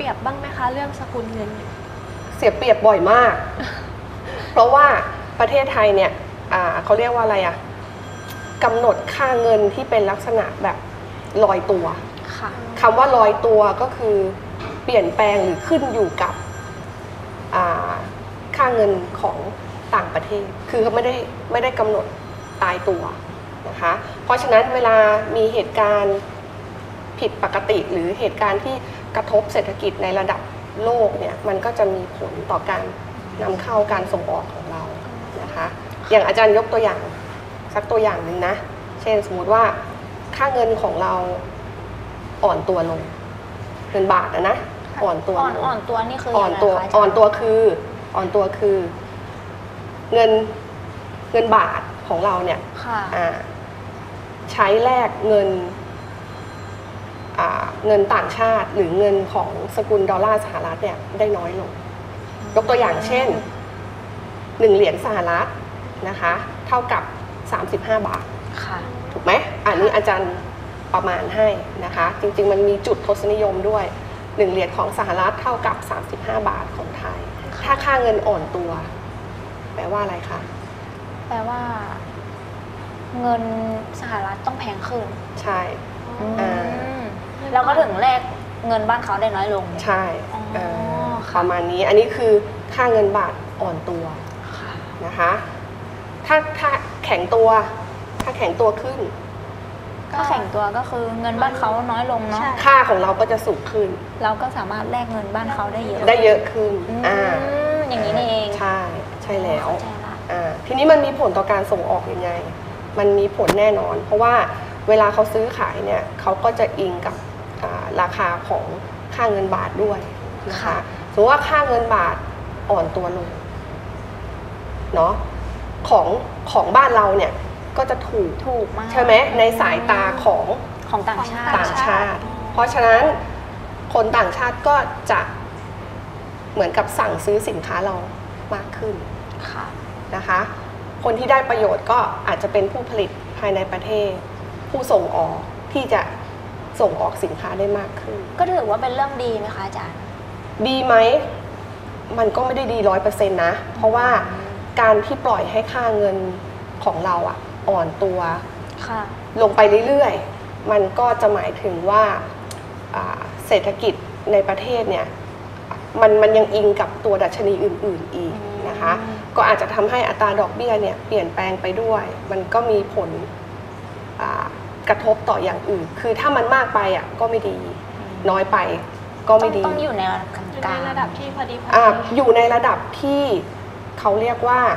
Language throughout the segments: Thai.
ยบบ้างไหมคะเรื่องสกุลเงินเสียเปรียบบ่อยมาก เพราะว่าประเทศไทยเนี่ยเขาเรียกว่าอะไรอะกำหนดค่าเงินที่เป็นลักษณะแบบลอยตัวคำว่าลอยตัวก็คือเปลี่ยนแปลงหรือขึ้นอยู่กับค่าเงินของต่างประเทศคือเขาไม่ได้กำหนดตายตัวนะคะเพราะฉะนั้นเวลามีเหตุการณ์ผิดปกติหรือเหตุการณ์ที่กระทบเศรษฐกิจในระดับโลกเนี่ยมันก็จะมีผลต่อการนำเข้าการส่งออกของเรานะคะอย่างอาจารย์ยกตัวอย่างสักตัวอย่างหนึ่งนะเช่นสมมติว่าค่าเงินของเราอ่อนตัวลงเงินบาทนะอ่อนตัวอ่อนตัวนี่คืออ่อนตัวคือเงินบาทของเราเนี่ยใช้แลกเงินต่างชาติหรือเงินของสกุลดอลลาร์สหรัฐเนี่ยได้น้อยลงยกตัวอย่างเช่น1เหรียญสหรัฐนะคะเท่ากับ35 บาทถูกไหมอันนี้อาจารย์ประมาณให้นะคะจริงๆมันมีจุดทศนิยมด้วย1เหรียญของสหรัฐเท่ากับ35 บาทของไทยถ้าค่าเงินอ่อนตัวแปลว่าอะไรคะแปลว่าเงินสหรัฐต้องแพงขึ้นใช่แล้วก็ถึงแลกเงินบ้านเขาได้น้อยลงใช่ประมาณนี้อันนี้คือค่าเงินบาทอ่อนตัวนะคะถ้าแข็งตัวขึ้นถ้าแข็งตัวก็คือเงินบ้านเขาน้อยลงเนาะค่าของเราก็จะสูงขึ้นเราก็สามารถแลกเงินบ้านเขาได้เยอะขึ้นอย่างนี้นี่เองใช่แล้วทีนี้มันมีผลต่อการส่งออกยังไงมันมีผลแน่นอนเพราะว่าเวลาเขาซื้อขายเนี่ยเขาก็จะอิงกับราคาของค่าเงินบาทด้วยนะคะสมมติว่าค่าเงินบาทอ่อนตัวลงเนาะของบ้านเราเนี่ยก็จะถูกใช่ไหมในสายตาของต่างชาติเพราะฉะนั้นคนต่างชาติก็จะเหมือนกับสั่งซื้อสินค้าเรามากขึ้นนะคะคนที่ได้ประโยชน์ก็อาจจะเป็นผู้ผลิตภายในประเทศผู้ส่งออกที่จะส่งออกสินค้าได้มากขึ้นก็ถือว่าเป็นเรื่องดีไหมคะอาจารย์ดีไหมมันก็ไม่ได้ดี100%นะเพราะว่าการที่ปล่อยให้ค่าเงินของเราอ่อนตัวลงไปเรื่อยๆมันก็จะหมายถึงว่าเศรษฐกิจในประเทศเนี่ยมันยังอิงกับตัวดัชนีอื่นๆอีกนะคะก็อาจจะทำให้อัตราดอกเบี้ยเนี่ยเปลี่ยนแปลงไปด้วยมันก็มีผลกระทบต่ออย่างอื่นคือถ้ามันมากไปก็ไม่ดีน้อยไปก็ไม่ดีต้องอยู่ในระดับที่พอดีอยู่ในระดับที่เขาเรียกว่า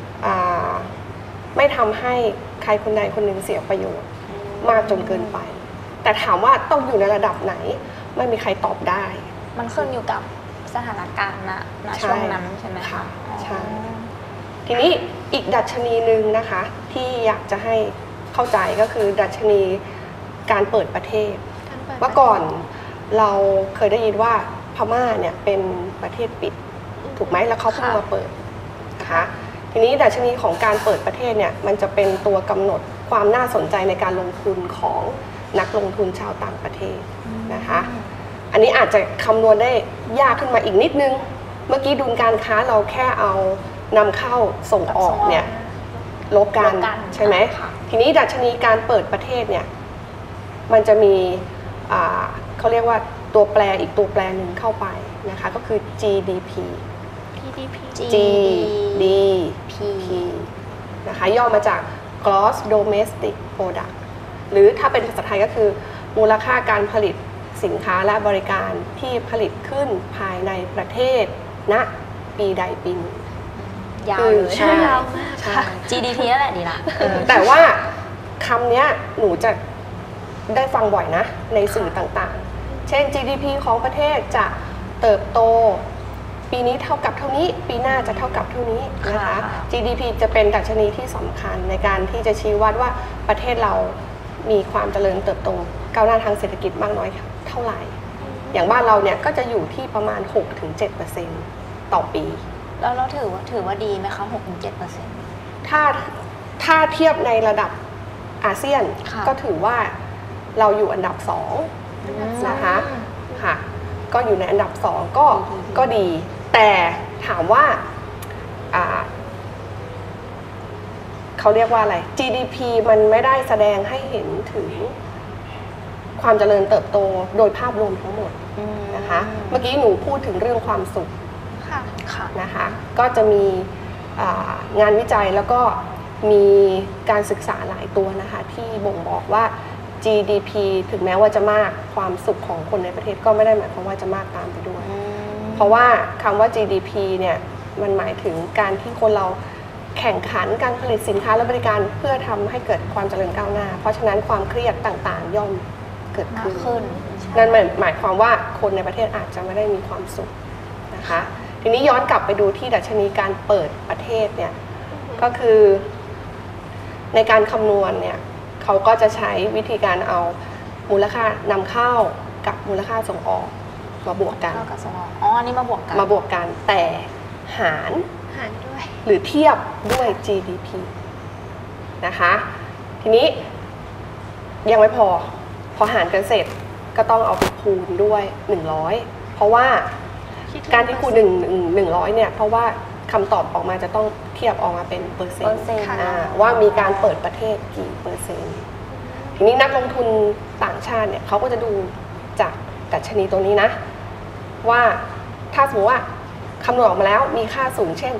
ไม่ทำให้ใครคนใดคนหนึ่งเสียประโยชน์มากจนเกินไปแต่ถามว่าต้องอยู่ในระดับไหนไม่มีใครตอบได้มันขึ้นอยู่กับสถานการณ์ณช่วงนั้นใช่ไหมคะใช่ทีนี้อีกดัชนีหนึ่งนะคะที่อยากจะให้เข้าใจก็คือดัชนีการเปิดประเทศเมื่อก่อนเราเคยได้ยินว่าพม่าเนี่ยเป็นประเทศปิดถูกไหมแล้วเขาเพิ่งมาเปิดนะคะทีนี้ดัชนีของการเปิดประเทศเนี่ยมันจะเป็นตัวกำหนดความน่าสนใจในการลงทุนของนักลงทุนชาวต่างประเทศนะคะอันนี้อาจจะคำนวณได้ยากขึ้นมาอีกนิดนึงเมื่อกี้ดุลการค้าเราแค่เอานำเข้าส่งออกเนี่ยลบกันใช่ไหมทีนี้ดัชนีการเปิดประเทศเนี่ยมันจะมีเขาเรียกว่าตัวแปรอีกตัวแปรหนึ่งเข้าไปนะคะก็คือ GDP นะคะย่อมาจาก Gross Domestic Product หรือถ้าเป็นภาษาไทยก็คือมูลค่าการผลิตสินค้าและบริการที่ผลิตขึ้นภายในประเทศณปีใดปีหนึ่งยาวเลยใช่ GDP นั่นแหละดีละแต่ว่าคำนี้หนูจะได้ฟังบ่อยนะในสื่อต่างๆเช่น GDP ของประเทศจะเติบโตปีนี้เท่ากับเท่านี้ปีหน้าจะเท่ากับเท่านี้นะคะ GDP จะเป็นดัชนีที่สำคัญในการที่จะชี้วัดว่าประเทศเรามีความเจริญเติบโตก้าวหน้าทางเศรษฐกิจมากน้อยเท่าไหร่อย่างบ้านเราเนี่ยก็จะอยู่ที่ประมาณ 6-7% ต่อปีแล้วเราถือว่าดีไหมคะ 6-7% ถ้าเทียบในระดับอาเซียนก็ถือว่าเราอยู่อันดับ2นะคะค่ะก็อยู่ในอันดับ2ก็ดีแต่ถามว่าเขาเรียกว่าอะไร GDP มันไม่ได้แสดงให้เห็นถึงความเจริญเติบโตโดยภาพรวมทั้งหมดนะคะเมื่อกี้หนูพูดถึงเรื่องความสุขนะคะก็จะมีงานวิจัยแล้วก็มีการศึกษาหลายตัวนะคะที่บ่งบอกว่า GDP ถึงแม้ว่าจะมากความสุขของคนในประเทศก็ไม่ได้หมายความว่าจะมากตามไปด้วยเพราะว่าคำว่า GDP เนี่ยมันหมายถึงการที่คนเราแข่งขันการผลิตสินค้าและบริการเพื่อทำให้เกิดความเจริญก้าวหน้าเพราะฉะนั้นความเครียดต่างๆย่อมเกิดขึ้นนั่นหมายความว่าคนในประเทศอาจจะไม่ได้มีความสุขนะคะทีนี้ย้อนกลับไปดูที่ดัชนีการเปิดประเทศเนี่ยก็คือในการคำนวณเนี่ยเขาก็จะใช้วิธีการเอามูลค่านำเข้ากับมูลค่าส่งออกมาบวกกันอันนี้มาบวกกันแต่หารด้วยหรือเทียบด้วย GDP นะคะทีนี้ยังไม่พอหารกันเสร็จก็ต้องเอาไปคูณด้วย100เพราะว่าการที่คูณ100เนี่ยเพราะว่าคำตอบออกมาจะต้องเทียบออกมาเป็นเปอร์เซ็นต์ว่ามีการเปิดประเทศกี่เปอร์เซ็นต์ทีนี้นักลงทุนต่างชาติเนี่ยเขาก็จะดูจากดัชนีตัวนี้นะว่าถ้าสมมติว่าคำนวณออกมาแล้วมีค่าสูงเช่น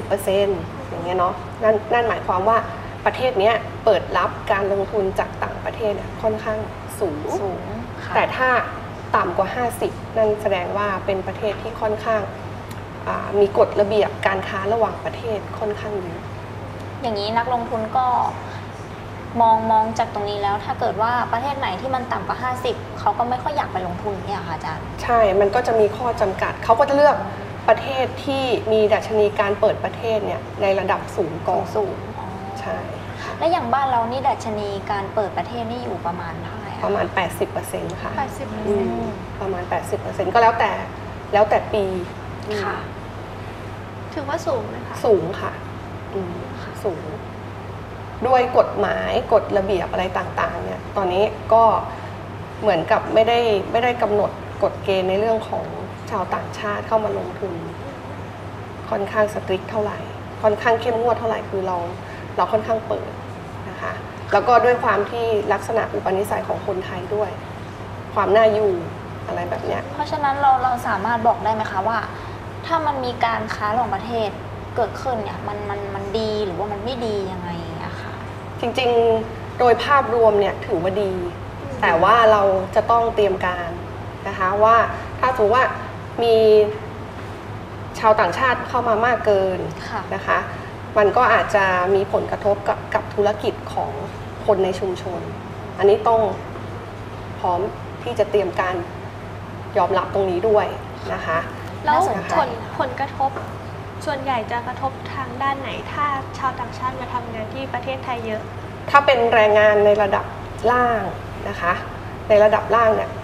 80% อย่างเงี้ยเนาะนั่นหมายความว่าประเทศนี้เปิดรับการลงทุนจากต่างประเทศค่อนข้างสูงแต่ถ้าต่ำกว่า50นั่นแสดงว่าเป็นประเทศที่ค่อนข้างมีกฎระเบียบการค้าระหว่างประเทศค่อนข้างเยอะอย่างนี้นักลงทุนก็มองจากตรงนี้แล้วถ้าเกิดว่าประเทศไหนที่มันต่ำกว่า50เขาก็ไม่ค่อยอยากไปลงทุนเนี่ยค่ะอาจารย์ใช่มันก็จะมีข้อจำกัดเขาก็จะเลือกประเทศที่มีดัชนีการเปิดประเทศเนี่ยในระดับสูงก่อนใช่และอย่างบ้านเรานี่ดัชนีการเปิดประเทศนี่อยู่ประมาณเท่าไหร่ประมาณ 80% ค่ะ 80% ประมาณ 80% ก็แล้วแต่ปีค่ะถือว่าสูงไหมคะสูงค่ะสูงด้วยกฎหมายกฎระเบียบอะไรต่างๆเนี่ยตอนนี้ก็เหมือนกับไม่ได้กำหนดกฎเกณฑ์ในเรื่องของชาวต่างชาติเข้ามาลงทุนค่อนข้างสตริกเท่าไหร่ค่อนข้างเข้มงวดเท่าไหร่คือเราค่อนข้างเปิดนะคะแล้วก็ด้วยความที่ลักษณะอุปนิสัยของคนไทยด้วยความน่าอยู่อะไรแบบเนี้ยเพราะฉะนั้นเราสามารถบอกได้ไหมคะว่าถ้ามันมีการค้าระหว่างประเทศเกิดขึ้นเนี่ยมันดีหรือว่ามันไม่ดียังไงอะคะจริงๆโดยภาพรวมเนี่ยถือว่าดีแต่ว่าเราจะต้องเตรียมการนะคะว่าถ้าสมมติว่ามีชาวต่างชาติเข้ามามากเกินนะคะมันก็อาจจะมีผลกระทบกับธุรกิจของคนในชุมชนอันนี้ต้องพร้อมที่จะเตรียมการยอมรับตรงนี้ด้วยนะคะแล้วผลกระทบส่วนใหญ่จะกระทบทางด้านไหนถ้าชาวต่างชาติมาทำงานที่ประเทศไทยเยอะถ้าเป็นแรงงานในระดับล่างนะคะในระดับล่างเนี่ย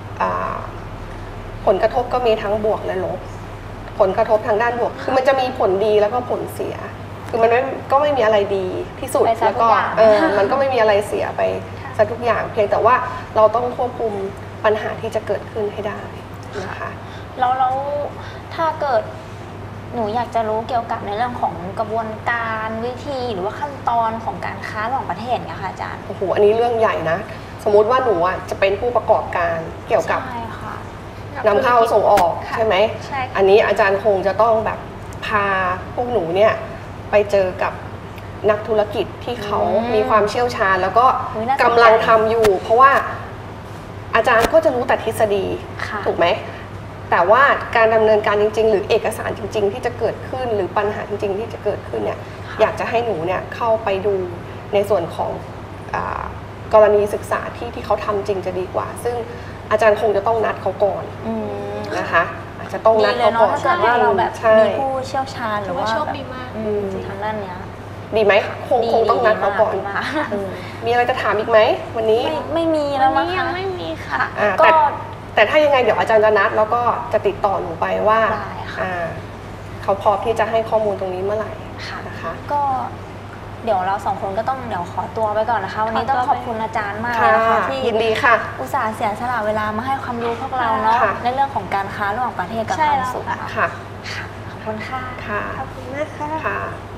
ผลกระทบก็มีทั้งบวกและลบผลกระทบทางด้านบวกคือมันจะมีผลดีแล้วก็ผลเสียคือมันก็ไม่มีอะไรดีที่สุดแล้วก็มันก็ไม่มีอะไรเสียไปซะทุกอย่างเพียงแต่ว่าเราต้องควบคุมปัญหาที่จะเกิดขึ้นให้ได้นะคะแล้วถ้าเกิดหนูอยากจะรู้เกี่ยวกับในเรื่องของกระบวนการวิธีหรือว่าขั้นตอนของการค้าระหว่างประเทศเนี่ยค่ะอาจารย์โอ้โหอันนี้เรื่องใหญ่นะสมมุติว่าหนูจะเป็นผู้ประกอบการเกี่ยวกับนำเข้าส่งออกใช่ไหมอันนี้อาจารย์คงจะต้องแบบพาพวกหนูเนี่ยไปเจอกับนักธุรกิจที่เขามีความเชี่ยวชาญแล้วก็กำลังทำอยู่เพราะว่าอาจารย์ก็จะรู้แต่ทฤษฎีถูกไหมแต่ว่าการดำเนินการจริงๆหรือเอกสารจริงๆที่จะเกิดขึ้นหรือปัญหาจริงๆที่จะเกิดขึ้นเนี่ยอยากจะให้หนูเนี่ยเข้าไปดูในส่วนของกรณีศึกษาที่เขาทำจริงจะดีกว่าซึ่งอาจารย์คงจะต้องนัดเขาก่อนนะคะอาจจะต้องนัดเขาก่อนถ้าว่าเราแบบมีผู้เชี่ยวชาญหรือว่าโชคดีมากทางด้านเนี้ยดีไหมคงต้องนัดเขาก่อนมีอะไรจะถามอีกไหมวันนี้ไม่มีแล้วมั้งยังไม่มีค่ะแต่ถ้ายังไงเดี๋ยวอาจารย์จะนัดแล้วก็จะติดต่อหนูไปว่าเขาพร้อมที่จะให้ข้อมูลตรงนี้เมื่อไหร่นะคะก็เดี๋ยวเราสองคนก็ต้องเดี๋ยวขอตัวไปก่อนนะคะ วันนี้ต้องขอบคุณอาจารย์มากเลยนะคะที่ยินดีค่ะอุตส่าห์เสียสละเวลามาให้ความรู้พวกเราเนาะค่ะในเรื่องของการค้าระหว่างประเทศกับใช่ความแล้วสุขค่ะค่ะขอบคุณค่ะค่ะขอบคุณมากค่ะค่ะ